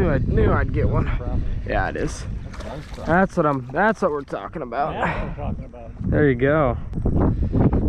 knew I'd get one. Yeah, it is. That's what we're talking about. That's what I'm talking about. There you go.